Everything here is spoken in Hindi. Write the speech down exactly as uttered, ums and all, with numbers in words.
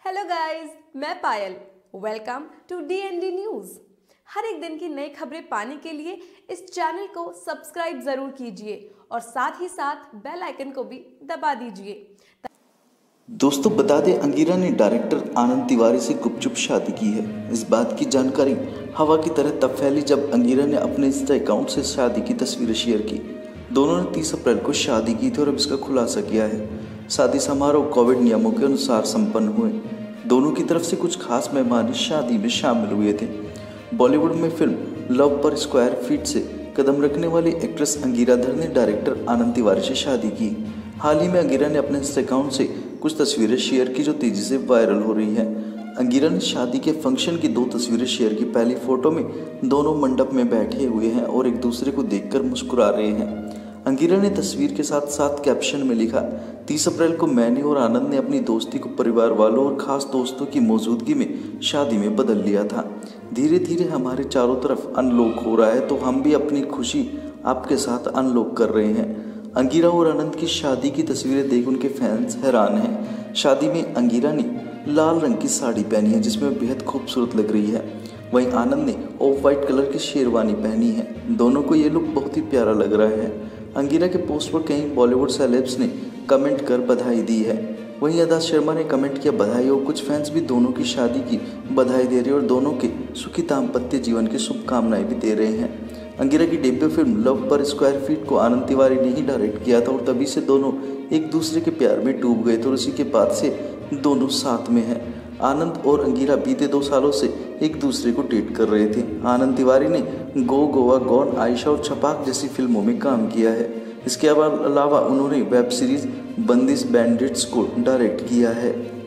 हेलो गाइस, मैं Payal. Welcome to D N D news. हर एक दिन की नई खबरें पाने के लिए इस चैनल को सब्सक्राइब जरूर कीजिए और साथ ही साथ बेल आइकन को भी दबा दीजिए। दोस्तों बता दें, अंगिरा ने डायरेक्टर आनंद तिवारी से गुपचुप शादी की है। इस बात की जानकारी हवा की तरह तब फैली जब अंगिरा ने अपने इंस्टा अकाउंट से शादी की तस्वीरें शेयर की। दोनों ने तीस अप्रैल को शादी की थी और अब इसका खुलासा किया है। शादी समारोह कोविड नियमों के अनुसार संपन्न हुए। दोनों की तरफ से कुछ खास मेहमान शादी में शामिल हुए थे। बॉलीवुड में film love per square feet से कदम रखने वाली एक्ट्रेस अंगिरा ने डायरेक्टर आनंद तिवारी से शादी की। हाल ही में अंगिरा ने अपने इंस्टा अकाउंट से कुछ तस्वीरें शेयर की जो तेजी से वायरल हो रही है। अंगिरा ने शादी के फंक्शन की दो तस्वीरें शेयर की। पहली फोटो में दोनों मंडप में बैठे हुए हैं और एक दूसरे को देखकर मुस्कुरा रहे हैं। अंगिरा ने तस्वीर के साथ साथ कैप्शन में लिखा, तीस अप्रैल को मैंने और आनंद ने अपनी दोस्ती को परिवार वालों और खास दोस्तों की मौजूदगी में शादी में बदल लिया था। धीरे धीरे हमारे चारों तरफ अनलॉक हो रहा है तो हम भी अपनी खुशी आपके साथ अनलॉक कर रहे हैं। अंगिरा और आनंद की शादी की तस्वीरें देख उनके फैंस हैरान हैं। शादी में अंगिरा ने लाल रंग की साड़ी पहनी है जिसमें बेहद खूबसूरत लग रही है। वहीं आनंद ने ऑफ वाइट कलर की शेरवानी पहनी है। दोनों को ये लुक बहुत ही प्यारा लग रहा है। अंगिरा के पोस्ट पर कई बॉलीवुड सेलेब्स ने कमेंट कर बधाई दी है। वहीं अदा शर्मा ने कमेंट किया बधाई और कुछ फैंस भी दोनों की शादी की बधाई दे रहे हैं और दोनों के सुखी दाम्पत्य जीवन की शुभकामनाएं भी दे रहे हैं। अंगिरा की debut film love per square feet को आनंद तिवारी ने ही डायरेक्ट किया था और तभी से दोनों एक दूसरे के प्यार में डूब गए थे और उसी के बाद से दोनों साथ में हैं। आनंद और अंगिरा बीते दो सालों से एक दूसरे को डेट कर रहे थे। आनंद तिवारी ने गो गोवा गॉन, आयशा और छपाक जैसी फिल्मों में काम किया है। इसके अलावा उन्होंने वेब सीरीज बंदिश बैंडिट्स को डायरेक्ट किया है।